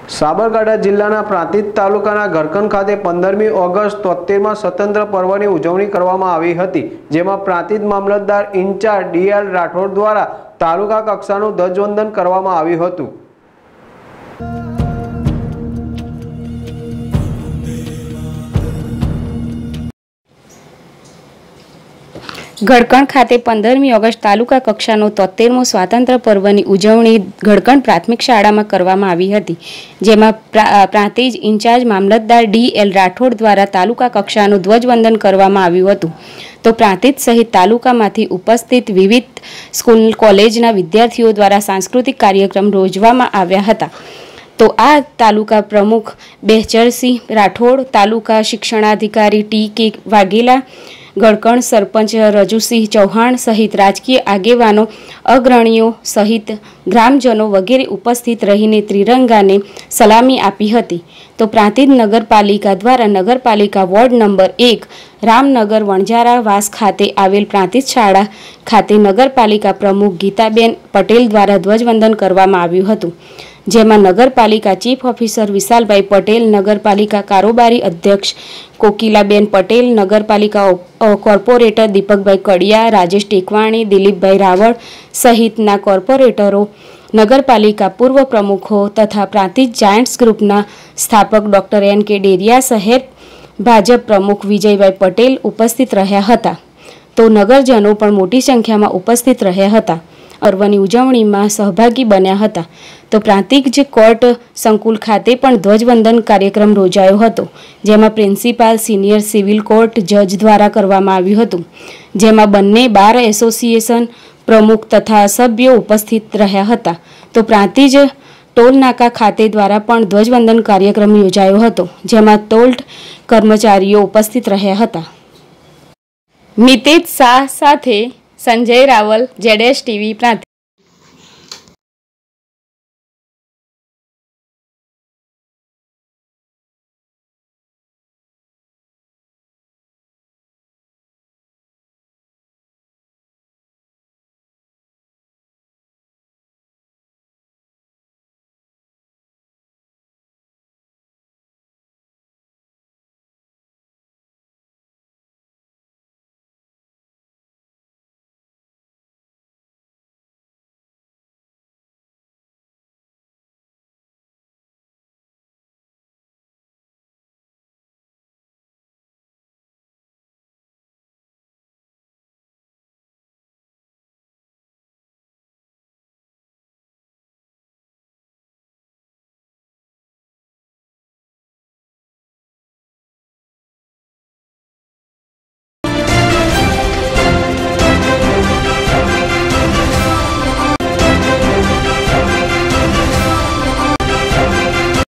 સાબરકાંઠા જિલ્લાના પ્રાંતિજ તાલુકાના ઘરકણ ખાતે 15મી ઓગસ્ટ 73માં સ્વતંત્ર પર્વની ઉજવણી કરવામાં આવી હતી, જેમાં પ્રાંતિજ મામલતદાર ઇન્ચાર્જ ડી.એલ. રાઠોડ દ્વારા તાલુકા કક્ષાનું ધ્વજવંદન કરવામાં આવ્યું હતું। ઘડકણ ખાતે 15મી ઓગસ્ટ તાલુકા કક્ષાનો 73મો સ્વાતંત્ર્ય પર્વની ઉજવણી ઘડકણ પ્રાથમિક શાળામાં કરવામાં આવી હતી, જેમાં પ્રાંતિજ ઇન્ચાર્જ મામલતદાર ડી.એલ. રાઠોડ દ્વારા તાલુકા કક્ષાનું ધ્વજવંદન કરવામાં આવ્યું હતું। તો પ્રાંતિજ સહિત તાલુકામાંથી ઉપસ્થિત વિવિધ સ્કૂલ કોલેજના વિદ્યાર્થીઓ દ્વારા સાંસ્કૃતિક કાર્યક્રમ યોજવામાં આવ્યા હતા। તો આ તાલુકા પ્રમુખ બહેચરસિંહ રાઠોડ, તાલુકા શિક્ષણાધિકારી ટી.કે. વાઘેલા, ઘડકણ સરપંચ રજુસિંહ ચૌહાણ સહિત રાજકીય આગેવાનો, અગ્રણીઓ સહિત ગ્રામજનો વગેરે ઉપસ્થિત રહીને ત્રિરંગાને સલામી આપી હતી। તો પ્રાંતિજ નગરપાલિકા દ્વારા નગરપાલિકા વોર્ડ નંબર 1 રામનગર વણજારા વાસ ખાતે આવેલ પ્રાંતિજ શાળા ખાતે નગરપાલિકા પ્રમુખ ગીતાબેન પટેલ દ્વારા ધ્વજવંદન કરવામાં આવ્યું હતું, જેમાં નગરપાલિકા ચીફ ઓફિસર વિશાલભાઈ પટેલ, નગરપાલિકા કારોબારી અધ્યક્ષ કોકિલાબેન પટેલ, નગરપાલિકા કોર્પોરેટર દીપકભાઈ કડિયા, રાજેશ ટેકવાણી, દિલીપભાઈ રાવળ સહિતના કોર્પોરેટરો, નગરપાલિકા પૂર્વ પ્રમુખો તથા પ્રાંતિજ જાયન્ટ્સ ગ્રુપના સ્થાપક ડૉક્ટર N.K. ડેરિયા, શહેર ભાજપ પ્રમુખ વિજયભાઈ પટેલ ઉપસ્થિત રહ્યા હતા। તો નગરજનો પણ મોટી સંખ્યામાં ઉપસ્થિત રહ્યા હતા, પર્વની ઉજવણીમાં સહભાગી બન્યા હતા। તો પ્રાંતિજ કોર્ટ સંકુલ ખાતે પણ ધ્વજવંદન કાર્યક્રમ યોજાયો હતો, જેમાં પ્રિન્સિપાલ, સિનિયર સિવિલ કોર્ટ જજ દ્વારા કરવામાં આવ્યું હતું, જેમાં બંને બાર એસોસિએશન પ્રમુખ તથા સભ્યો ઉપસ્થિત રહ્યા હતા। તો પ્રાંતિજ ટોલ નાકા ખાતે દ્વારા પણ ધ્વજવંદન કાર્યક્રમ યોજાયો હતો, જેમાં ટોલ કર્મચારીઓ ઉપસ્થિત રહ્યા હતા। મિતેશ શાહ સાથે સંજય રાવલ, ZS TV પ્રાંતિજ।